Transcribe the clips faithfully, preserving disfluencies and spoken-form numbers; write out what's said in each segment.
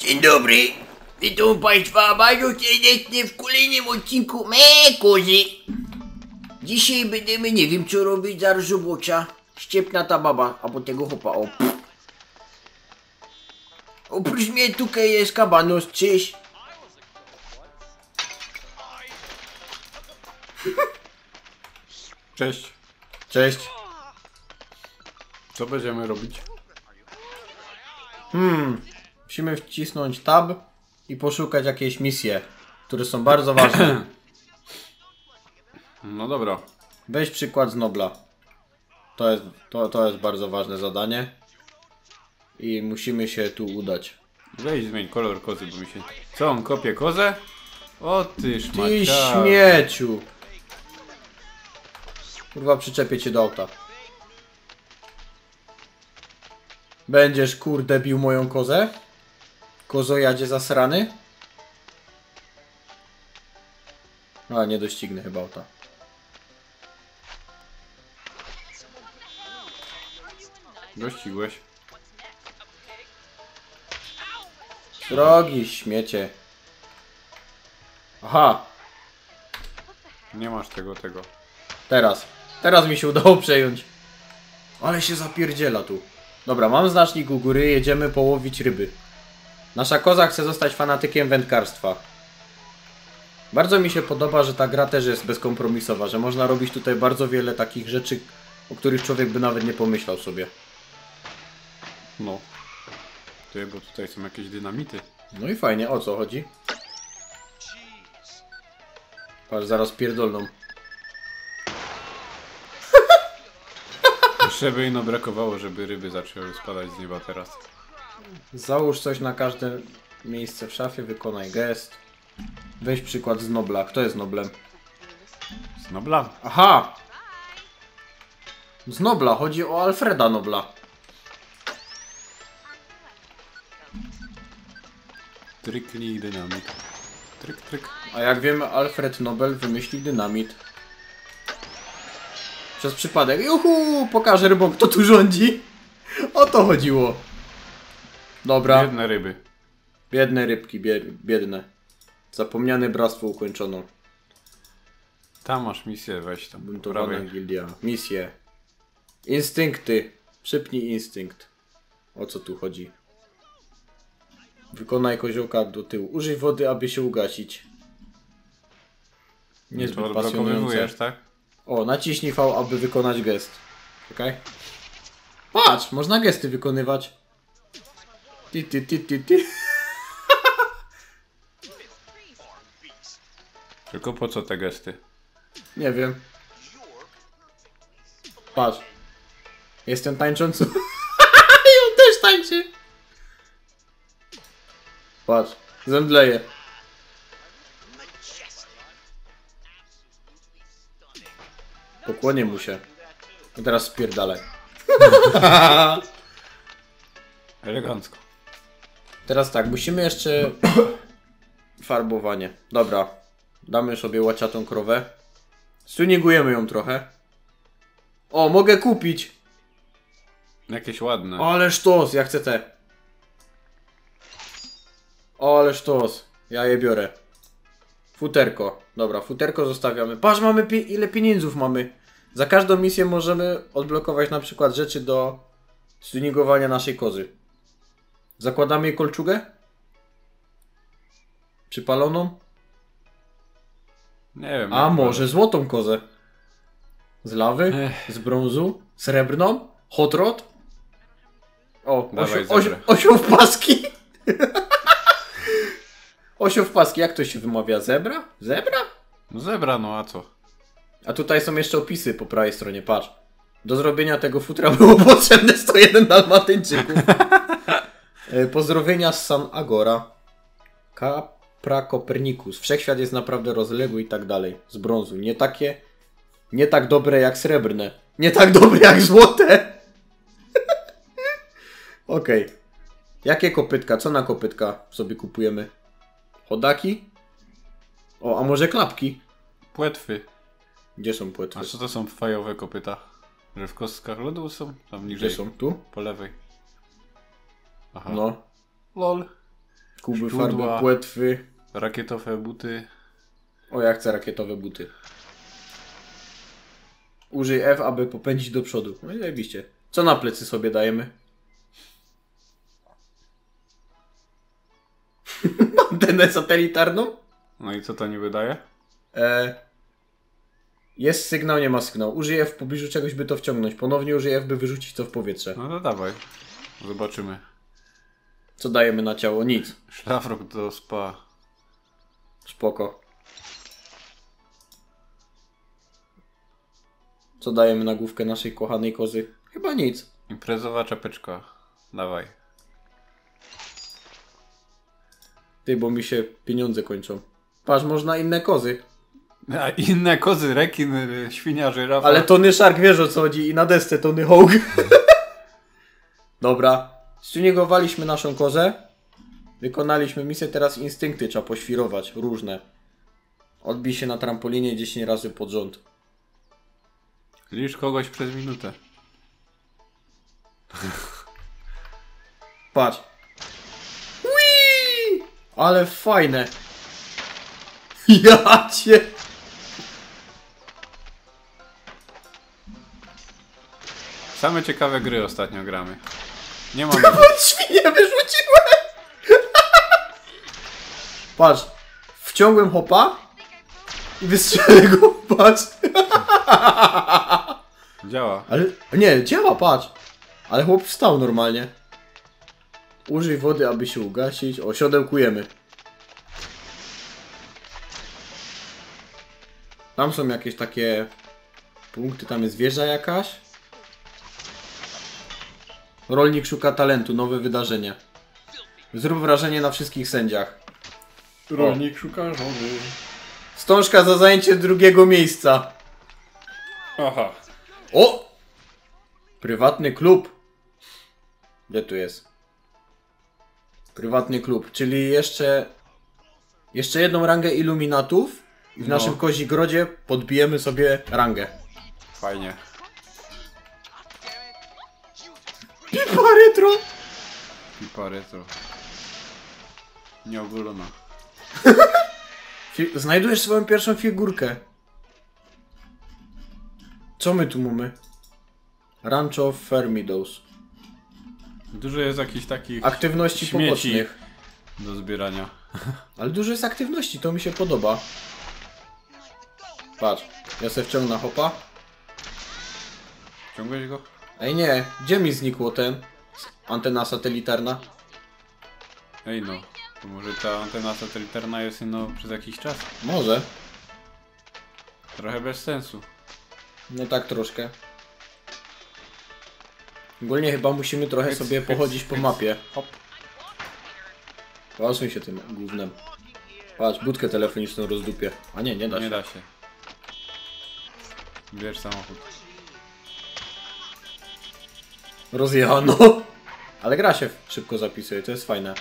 Dzień dobry, witam Państwa bardzo serdecznie w kolejnym odcinku Me Kozy. Dzisiaj będziemy, nie wiem co robić, zaraz robocza. Ściepna ta baba, albo tego chłopa, o. Oprócz mnie tutaj jest kabanos, cześć. Cześć. Cześć. Co będziemy robić? Hmm, musimy wcisnąć tab i poszukać jakieś misje, które są bardzo ważne. No dobra. Weź przykład z Nobla. To jest, to, to jest bardzo ważne zadanie. I musimy się tu udać. Weź zmień kolor kozy, bo mi się... Co, on kopie kozę? O ty Ty szmaciarz. śmieciu! Kurwa, przyczepię cię do auta. Będziesz kurde bił moją kozę? Kozojadzie zasrany? A, nie doścignę chyba auta. Dościgłeś. Drogi śmiecie. Aha, Nie masz tego, tego. teraz. Teraz mi się udało przejąć. Ale się zapierdziela tu. Dobra, mam znacznik u góry, jedziemy połowić ryby. Nasza koza chce zostać fanatykiem wędkarstwa. Bardzo mi się podoba, że ta gra też jest bezkompromisowa, że można robić tutaj bardzo wiele takich rzeczy, o których człowiek by nawet nie pomyślał sobie. No. Ty, bo tutaj są jakieś dynamity. No i fajnie, o co chodzi? Patrz, zaraz pierdolną. Jeszcze by ino brakowało, żeby ryby zaczęły spadać z nieba teraz. Załóż coś na każde miejsce w szafie, wykonaj gest. Weź przykład z Nobla. Kto jest Noblem? Z Nobla? Aha! Z Nobla, chodzi o Alfreda Nobla. Trykli dynamit. Tryk, tryk. A jak wiemy, Alfred Nobel wymyślił dynamit. Przez przypadek. Juhu! Pokażę rybom, kto tu rządzi. O to chodziło. Dobra. Biedne ryby. Biedne rybki, bie biedne. Zapomniane bractwo ukończono. Tam masz misję, weź tam. Buntowana Prawej. gildia. Misje. Instynkty. Przypnij instynkt. O co tu chodzi? Wykonaj koziołka do tyłu. Użyj wody, aby się ugasić. Niezbyt To pasjonujące. odblokowujesz, tak? O, naciśnij V, aby wykonać gest. Okej? Patrz, można gesty wykonywać. Ty, ty, ty, ty, ty. Tylko po co te gesty? Nie wiem. Patrz. Jestem tańczący. I on też tańczy. Patrz. Zemdleje. Pokłonię mu się. I teraz spierdalaj. Elegancko. Teraz tak, musimy jeszcze... Farbowanie. Dobra. Damy sobie łaciatą krowę. Stuningujemy ją trochę. O, mogę kupić. Jakieś ładne. O, ale sztos, ja chcę te. O, ale sztos. Ja je biorę. Futerko. Dobra, futerko zostawiamy. Patrz, mamy pi ile pieniędzów mamy. Za każdą misję możemy odblokować na przykład rzeczy do stuningowania naszej kozy. Zakładamy jej kolczugę? Przypaloną? Nie wiem. A jak może złotą kozę? Z lawy? Ech. Z brązu? Srebrną? Hot rod? O, Dawaj, osio, osio, zebrę. osioł w paski? Osioł w paski, jak to się wymawia? Zebra? Zebra? No zebra, no a co? A tutaj są jeszcze opisy po prawej stronie, patrz. Do zrobienia tego futra było potrzebne sto jeden dalmatyńczyków. E, Pozdrowienia z San Agora. Capra Copernicus. Wszechświat jest naprawdę rozległy i tak dalej. Z brązu. Nie takie... Nie tak dobre jak srebrne. Nie tak dobre jak złote. Okej. Okay. Jakie kopytka? Co na kopytka sobie kupujemy? Chodaki? O, a może klapki? Płetwy. Gdzie są płetwy? A co to są fajowe kopyta? Że w kostkach lodu są? Tam niżej. Gdzie są? Tu? Po lewej. Aha. No. Lol. Kuby, Szpudła. farby, płetwy. Rakietowe buty. O, ja chcę rakietowe buty. Użyj F, aby popędzić do przodu. No i zajebiście. Co na plecy sobie dajemy? Antenę satelitarną? No i co to niby daje? E... Jest sygnał, nie ma sygnału. Użyj F w pobliżu czegoś, by to wciągnąć. Ponownie użyj F, by wyrzucić to w powietrze. No to dawaj. Zobaczymy. Co dajemy na ciało? Nic. Szlafrok do spa. Spoko. Co dajemy na główkę naszej kochanej kozy? Chyba nic. Imprezowa czapeczka. Dawaj. Ty, bo mi się pieniądze kończą. Patrz, można inne kozy. A inne kozy, rekin, y, świnia, żyrafa. Ale Tony Shark wiesz o co chodzi i na desce Tony Hawk. Dobra. Stuningowaliśmy naszą kozę. Wykonaliśmy misję, teraz instynkty trzeba poświrować. Różne. Odbij się na trampolinie dziesięć razy pod rząd. Licz kogoś przez minutę. Patrz. Whee! Ale fajne. Ja cię. Same ciekawe gry ostatnio gramy. Nie mam... Świnie wyrzuciłem. Patrz. Wciągłem hopa i wystrzelę go. Patrz. Działa. Ale nie, działa, patrz. Ale chłop wstał normalnie. Użyj wody, aby się ugasić. O, siodełkujemy. Tam są jakieś takie punkty, tam jest wieża jakaś. Rolnik szuka talentu, nowe wydarzenie. Zrób wrażenie na wszystkich sędziach. Rolnik szuka żony. Wstążka za zajęcie drugiego miejsca. Aha. O! Prywatny klub. Gdzie tu jest? Prywatny klub, czyli jeszcze jeszcze jedną rangę iluminatów i w No. naszym kozigrodzie podbijemy sobie rangę. Fajnie. Pipa retro! Pipa retro. Nieogolona. Fi- Znajdujesz swoją pierwszą figurkę. Co my tu mamy? Rancho Fermidos. Dużo jest jakichś takich Aktywności śmieci pobocznych. do zbierania. Ale dużo jest aktywności, to mi się podoba. Patrz, ja se wciągnę hopa. Ciągłeś go? Ej nie, gdzie mi znikło ten? Antena satelitarna. Ej no. To może ta antena satelitarna jest no przez jakiś czas? Może. Trochę bez sensu. No tak troszkę. Ogólnie chyba musimy trochę Hyc, sobie hyc, pochodzić po hyc. mapie. Hop. Pasuj się tym gównem. Patrz, budkę telefoniczną rozdupię. A nie, nie da się. Nie da się. Bierz samochód. Rozjechano. Ale gra się szybko zapisuje, to jest fajne.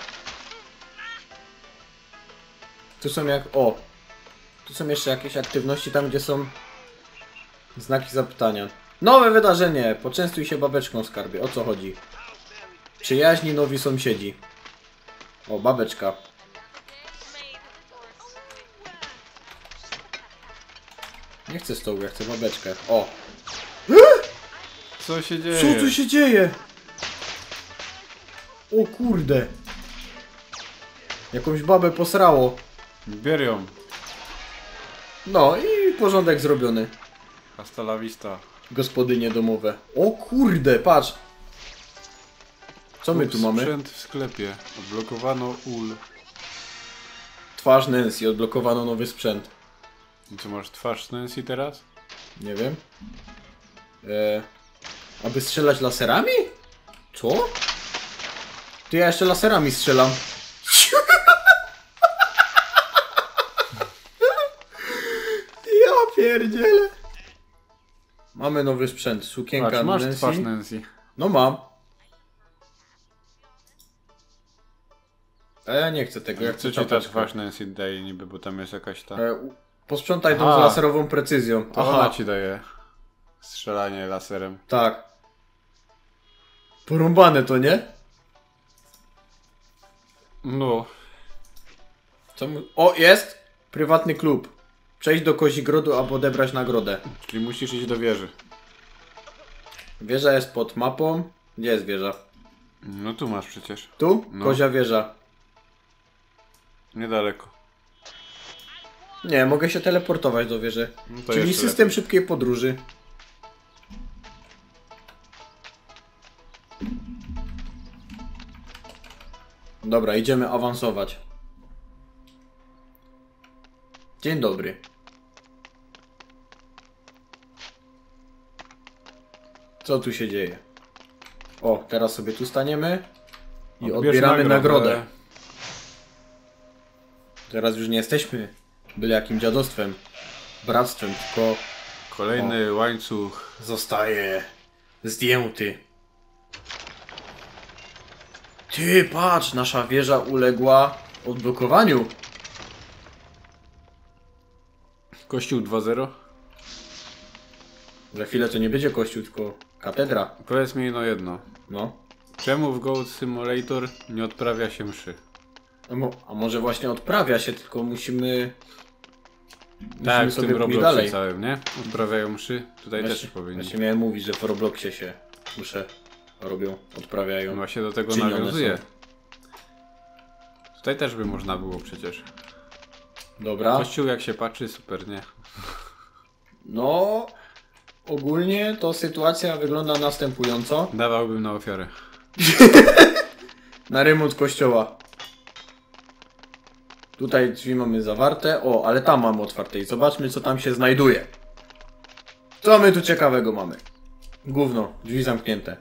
Tu są jak... O! Tu są jeszcze jakieś aktywności tam, gdzie są znaki zapytania. Nowe wydarzenie! Poczęstuj się babeczką, skarbie. O co chodzi? Przyjaźni nowi sąsiedzi. O, babeczka. Nie chcę stołu, ja chcę babeczkę. O! Co się dzieje? Co tu się dzieje? O kurde. Jakąś babę posrało. Bier ją. No i porządek zrobiony. Hasta la vista. Gospodynie domowe. O kurde, patrz. Co my Kup tu mamy? Sprzęt w sklepie. Odblokowano ul. Twarz Nancy, odblokowano nowy sprzęt. I co, masz twarz Nancy teraz? Nie wiem. E, aby strzelać laserami? Co? Ty, ja jeszcze laserami strzelam. Ja pierdzielę. Mamy nowy sprzęt. Sukienka Patrz, masz Nancy. twarz Nancy. No mam. A ja nie chcę tego, ja chcę Co ci ta czapeczkę. twarz Nancy daje niby, bo tam jest jakaś ta... E, u- posprzątaj dom Aha. z laserową precyzją. To ona ci daje strzelanie laserem. Tak. Porąbane to, nie? No, Co mu... O, jest! Prywatny klub. Przejść do Kozigrodu, albo odebrać nagrodę. Czyli musisz iść do wieży. Wieża jest pod mapą. Gdzie jest wieża? No tu masz przecież. Tu? No. Kozia wieża. Niedaleko. Nie, mogę się teleportować do wieży. No to Czyli jeszcze system lepiej. szybkiej podróży. Dobra, idziemy awansować. Dzień dobry. Co tu się dzieje? O, teraz sobie tu staniemy i Odbierz odbieramy nagrodę. nagrodę. Teraz już nie jesteśmy byle jakim dziadostwem, bractwem, tylko Kolejny łańcuch. zostaje zdjęty. Ty, patrz, nasza wieża uległa odblokowaniu. Kościół dwa zero. Za chwilę to nie będzie kościół, tylko katedra. Powiedz mi no jedno. No. Czemu w Goat Simulator nie odprawia się mszy? A, mo a może właśnie odprawia się, tylko musimy... Tak, musimy w tym pójść Robloxie dalej. całym, nie? Odprawiają mszy. Tutaj Właśnie, też powinni. właśnie miałem mówić, że w Robloxie się muszę robią, odprawiają. Właśnie do tego Czynione nawiązuje. są. Tutaj też by można było przecież. Dobra. Kościół jak się patrzy, super, nie? No, ogólnie to sytuacja wygląda następująco. Dawałbym na ofiarę. Na remont kościoła. Tutaj drzwi mamy zawarte. O, ale tam mamy otwarte i zobaczmy, co tam się znajduje. Co my tu ciekawego mamy? Gówno, drzwi zamknięte.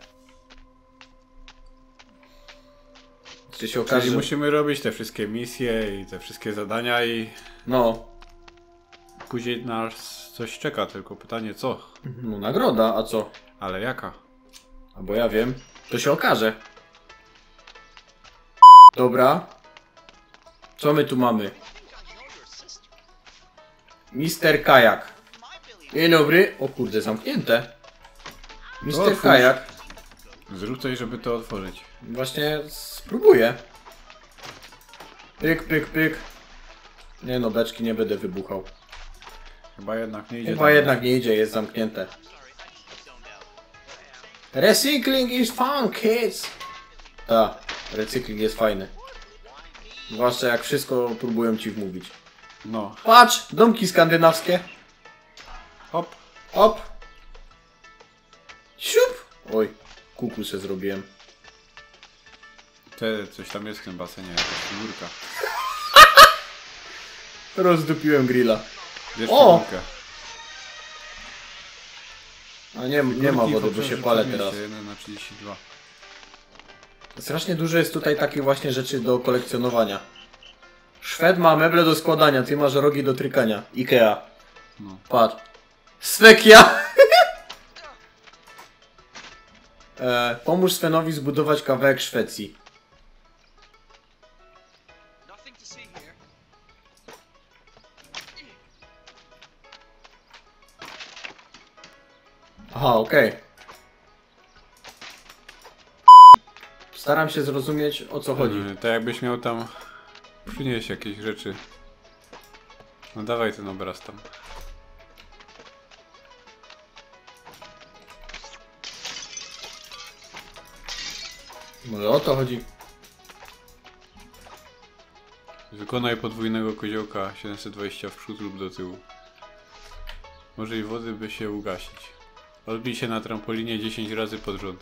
Czy się okaże, Czyli że... musimy robić te wszystkie misje i te wszystkie zadania i No, później nas coś czeka, tylko pytanie co? no nagroda, a co? Ale jaka? Albo ja wiem. To się okaże. Dobra. Co my tu mamy? mister Kajak. Dzień dobry. O kurde, zamknięte. mister Otwórz. Kajak. Zrób coś, żeby to otworzyć. Właśnie spróbuję. Pyk, pyk, pyk. Nie no, beczki nie będę wybuchał. Chyba jednak nie idzie. Chyba tam. jednak nie idzie, jest zamknięte. Recycling is fun, kids! Tak, recykling jest fajny. Zwłaszcza jak wszystko próbują ci wmówić. No. Patrz! Domki skandynawskie. Hop. Hop! Siup! Oj, kuku se zrobiłem. Te, coś tam jest w tym basenie, jakaś figurka. Rozdupiłem grilla. Bierz O! figurkę. A nie, nie ma Figurki w wody, bo się obszarze palę podmieścia, teraz. jeden na trzydzieści dwa. Strasznie dużo jest tutaj takich właśnie rzeczy do kolekcjonowania. Szwed ma meble do składania, ty masz rogi do trykania. Ikea. No. Patrz. Svekia! e, pomóż Svenowi zbudować kawałek Szwecji. Nothing to see here. Aha, okej. Staram się zrozumieć, o co chodzi. Yy, tak jakbyś miał tam przynieść jakieś rzeczy. No dawaj ten obraz tam. Może o to chodzi. Wykonaj podwójnego koziołka siedemset dwadzieścia w przód lub do tyłu. Może i wody by się ugasić. Odbij się na trampolinie dziesięć razy pod rząd.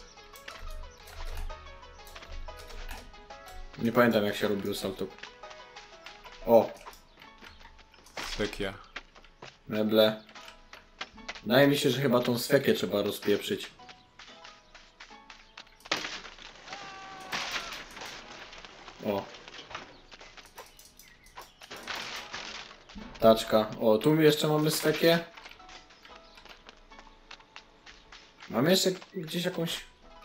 Nie pamiętam, jak się robił salto. O, Sekia. meble. Wydaje mi się, że chyba tą swekę trzeba rozpieprzyć. O. Taczka. O, tu jeszcze mamy swekę. Mamy jeszcze gdzieś jakąś...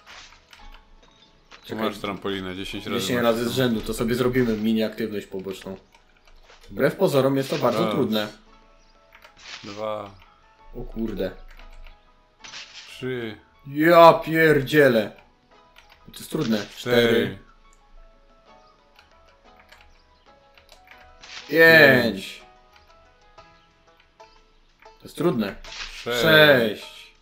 Tu masz trampolinę dziesięć razy. dziesięć masz. razy z rzędu, to sobie zrobimy mini aktywność poboczną. Wbrew pozorom jest to bardzo Raz. trudne. Dwa, O kurde. trzy, Ja pierdzielę. To jest trudne. cztery, Pięć. To jest trudne. Sześć. Sześć.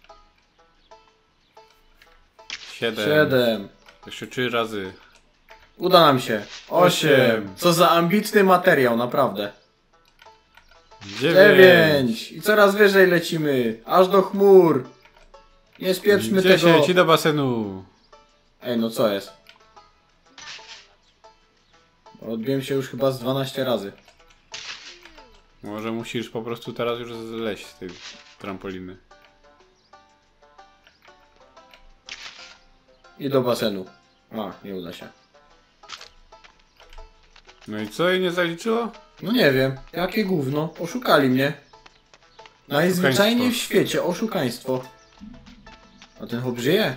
Siedem. Siedem. Jeszcze trzy razy. Uda nam się. Osiem. Co za ambitny materiał, naprawdę. Dziewięć. Dziewięć. I coraz wyżej lecimy. Aż do chmur. Nie spieprzmy tego. Dziesięć i do basenu. Ej, no co jest? Odbiłem się już chyba z dwanaście razy. Może musisz po prostu teraz już zleźć z tej trampoliny. I do basenu. A, nie uda się. No i co? I nie zaliczyło? No nie wiem. Jakie gówno. Oszukali mnie. Najzwyczajniej w świecie. Oszukaństwo. A ten chłop żyje?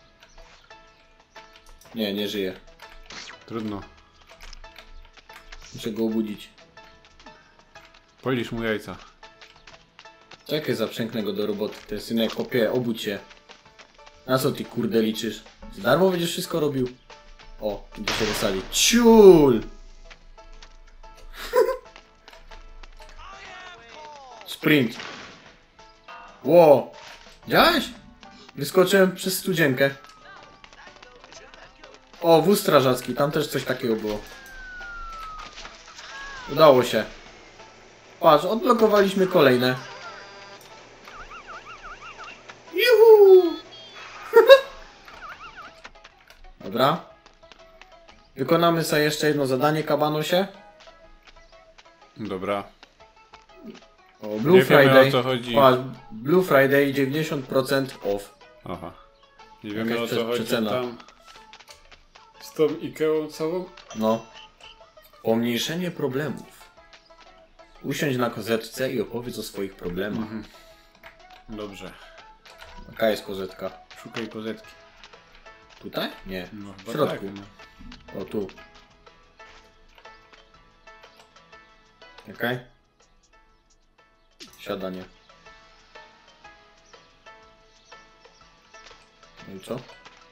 Nie, nie żyje. Trudno. Muszę go obudzić. Polisz mu jajca. Czekaj, zaprzęknę go do roboty. Ty synek, chłopie, obudź się. Na co ty kurde liczysz? Z darmo będziesz wszystko robił? O, idę się do sali. Ciul! Sprint. Ło! Widziałeś? Wyskoczyłem przez studzienkę. O, wóz strażacki, tam też coś takiego było. Udało się. Patrz, odblokowaliśmy kolejne. Juhu! Dobra. Wykonamy sobie jeszcze jedno zadanie, kabanosie. Dobra. O, Blue Nie wiemy, Friday. o co chodzi. Patrz, Blue Friday dziewięćdziesiąt procent off. Aha. Nie wiemy Jakaś o co chodzi przecena. tam. Z tą Ikeą całą? No. Pomniejszenie problemów. Usiądź na kozetce i opowiedz o swoich problemach. Mhm. Dobrze. Jaka jest kozetka? Szukaj kozetki. Tutaj? Nie. No, W chyba środku. tak, no. O, tu. Okej. Siadanie. No i co?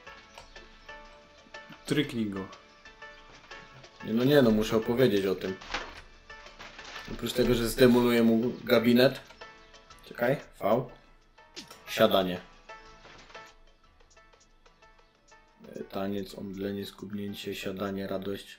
Tryknij go. Nie, no nie, no muszę opowiedzieć o tym. Oprócz tego, że zdemoluję mu gabinet. Czekaj, V. Siadanie. E, Taniec, omdlenie, skubnięcie, siadanie, radość.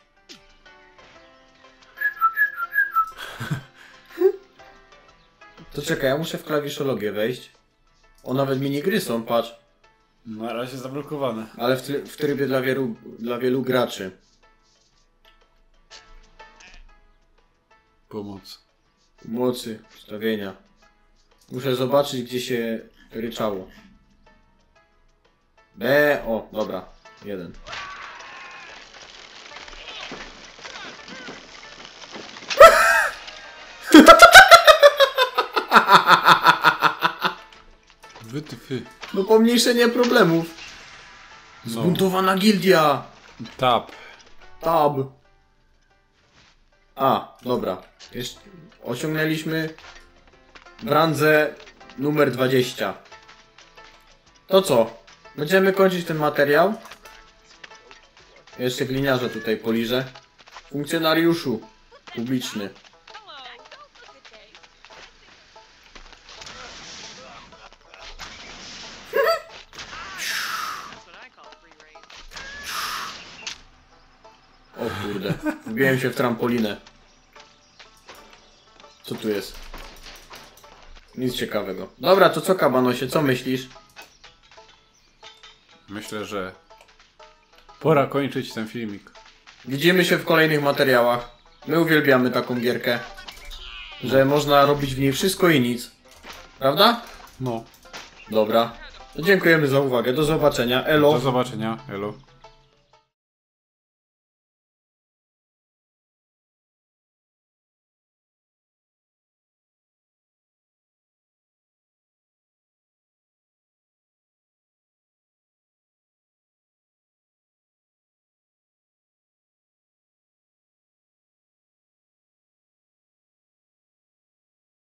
To czekaj, ja muszę w klawiszologię wejść. O, nawet minigry są, patrz. Na razie zablokowane. Ale w, try- w trybie dla wielu, dla wielu graczy. Pomoc. Mocy, ustawienia. Muszę zobaczyć, gdzie się ryczało. B, o, dobra. Jeden. Wytyfy. No pomniejszenie problemów. No. Zbuntowana gildia. Tap. Tab. A, dobra. Jeszcze osiągnęliśmy w randze numer dwadzieścia. To co? Będziemy kończyć ten materiał. Jeszcze gliniarza tutaj poliżę. Funkcjonariuszu publiczny. That's what I call free reign. O kurde. Wbiłem się w trampolinę. Co tu jest? Nic ciekawego. Dobra, to co, kabanosie? Co myślisz? Myślę, że pora kończyć ten filmik. Widzimy się w kolejnych materiałach. My uwielbiamy taką gierkę. Że można robić w niej wszystko i nic. Prawda? No. Dobra. To dziękujemy za uwagę. Do zobaczenia. Elo. Do zobaczenia. Elo.